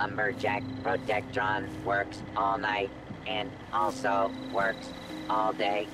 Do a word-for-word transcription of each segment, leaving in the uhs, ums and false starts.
Lumberjack Protectron works all night and also works all day.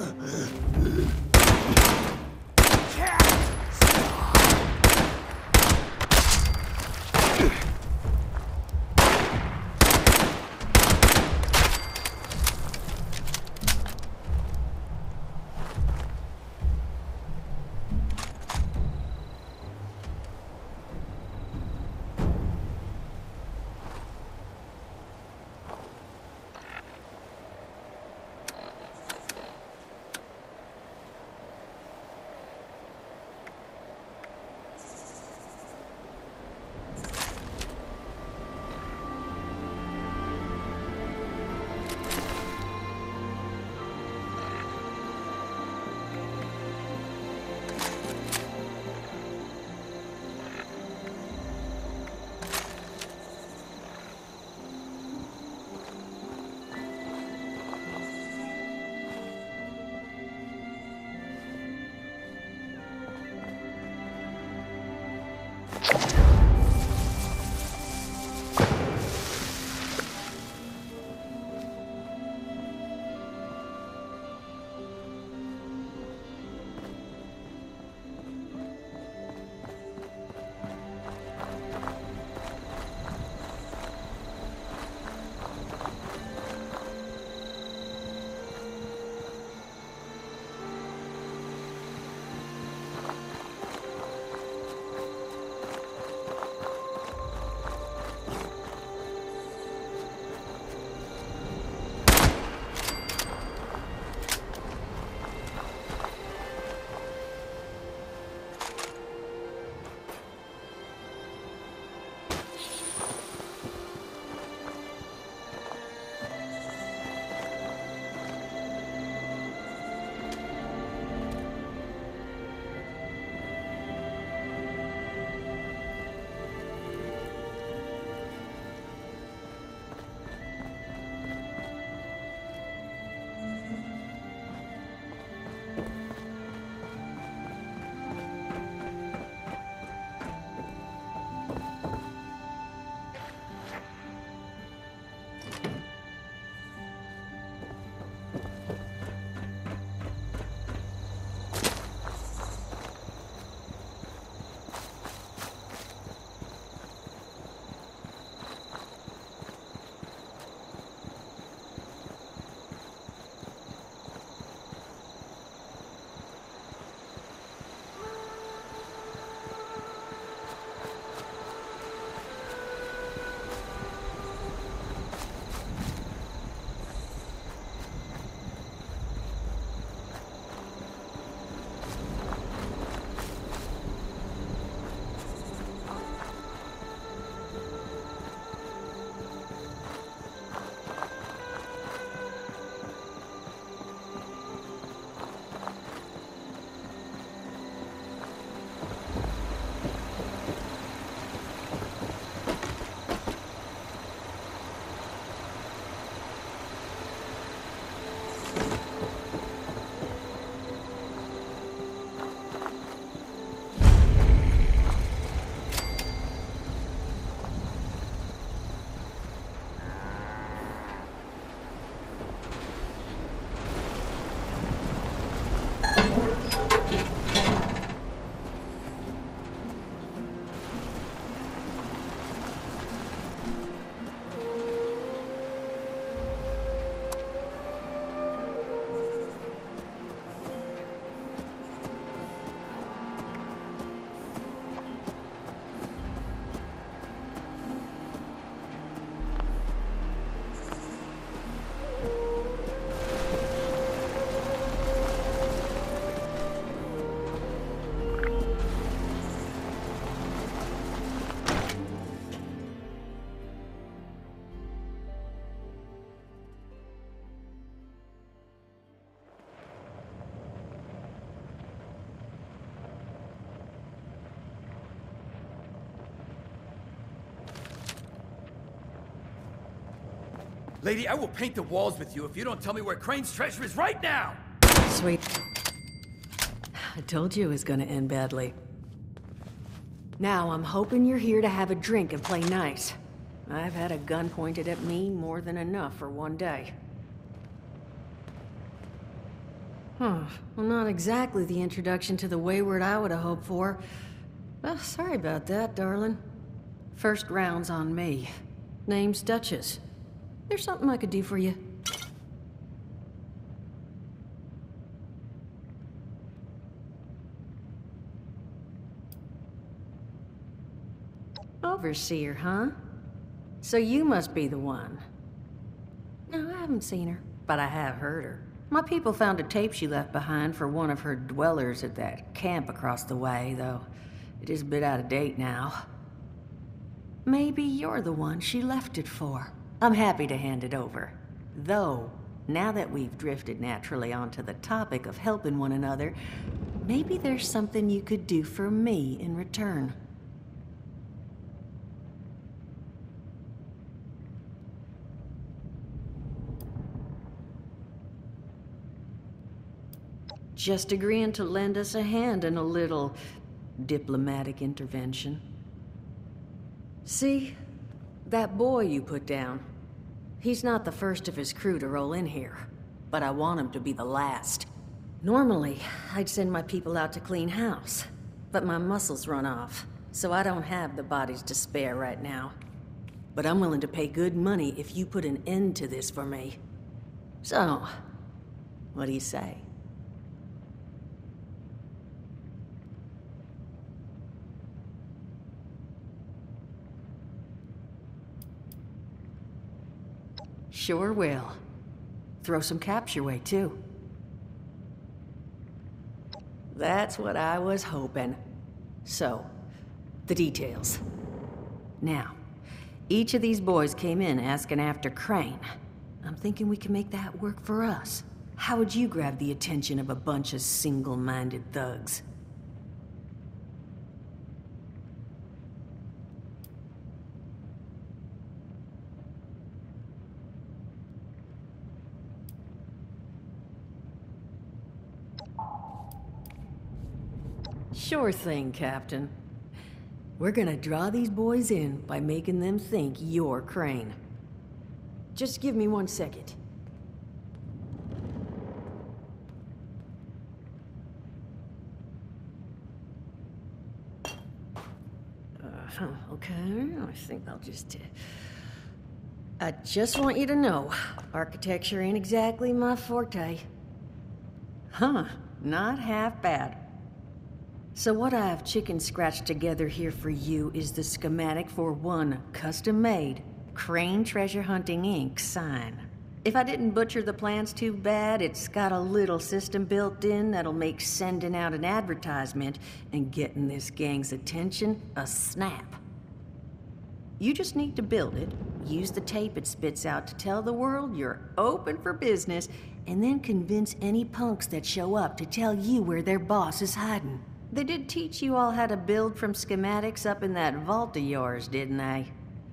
Lady, I will paint the walls with you if you don't tell me where Crane's treasure is right now! Sweet. I told you it was gonna end badly. Now, I'm hoping you're here to have a drink and play nice. I've had a gun pointed at me more than enough for one day. Huh. Well, not exactly the introduction to the Wayward I would have hoped for. Well, sorry about that, darling. First round's on me. Name's Duchess. There's something I could do for you. Overseer, huh? So you must be the one. No, I haven't seen her, but I have heard her. My people found a tape she left behind for one of her dwellers at that camp across the way, though it is a bit out of date now. Maybe you're the one she left it for. I'm happy to hand it over. Though, now that we've drifted naturally onto the topic of helping one another, maybe there's something you could do for me in return. Just agreeing to lend us a hand in a little diplomatic intervention. See, that boy you put down, he's not the first of his crew to roll in here, but I want him to be the last. Normally, I'd send my people out to clean house, but my muscles run off, so I don't have the bodies to spare right now. But I'm willing to pay good money if you put an end to this for me. So, what do you say? Sure will. Throw some caps your way, too. That's what I was hoping. So, the details. Now, each of these boys came in asking after Crane. I'm thinking we can make that work for us. How would you grab the attention of a bunch of single-minded thugs? Sure thing, Captain. We're gonna draw these boys in by making them think you're Crane. Just give me one second. Uh, okay, I think I'll just... Uh, I just want you to know, architecture ain't exactly my forte. Huh, not half bad. So what I've chicken scratched together here for you is the schematic for one custom-made Crane Treasure Hunting Incorporated sign. If I didn't butcher the plans too bad, it's got a little system built in that'll make sending out an advertisement and getting this gang's attention a snap. You just need to build it, use the tape it spits out to tell the world you're open for business, and then convince any punks that show up to tell you where their boss is hiding. They did teach you all how to build from schematics up in that vault of yours, didn't they?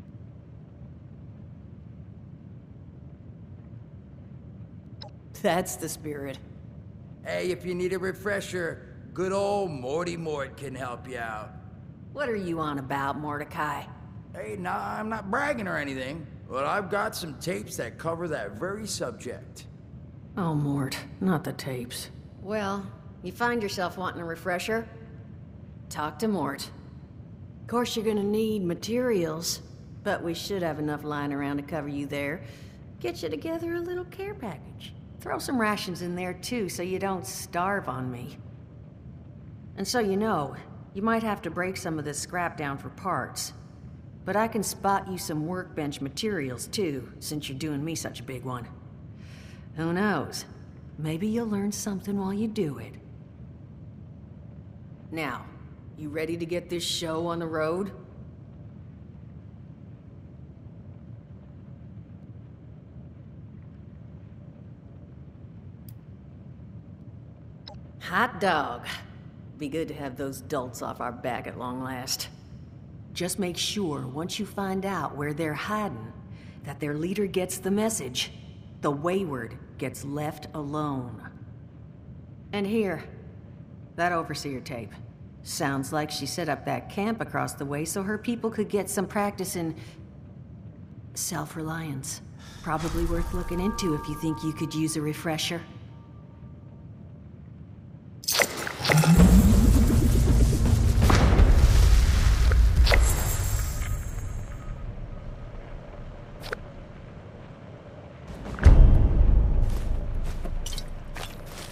That's the spirit. Hey, if you need a refresher, good old Morty Mort can help you out. What are you on about, Mordecai? Hey, nah, I'm not bragging or anything, but I've got some tapes that cover that very subject. Oh, Mort, not the tapes. Well, you find yourself wanting a refresher? Talk to Mort. Of course you're gonna need materials, but we should have enough lying around to cover you there. Get you together a little care package. Throw some rations in there too, so you don't starve on me. And so you know, you might have to break some of this scrap down for parts. But I can spot you some workbench materials too, since you're doing me such a big one. Who knows? Maybe you'll learn something while you do it. Now, you ready to get this show on the road? Hot dog. Be good to have those dolts off our back at long last. Just make sure, once you find out where they're hiding, that their leader gets the message. The Wayward gets left alone. And here, that Overseer tape. Sounds like she set up that camp across the way so her people could get some practice in self-reliance. Probably worth looking into if you think you could use a refresher.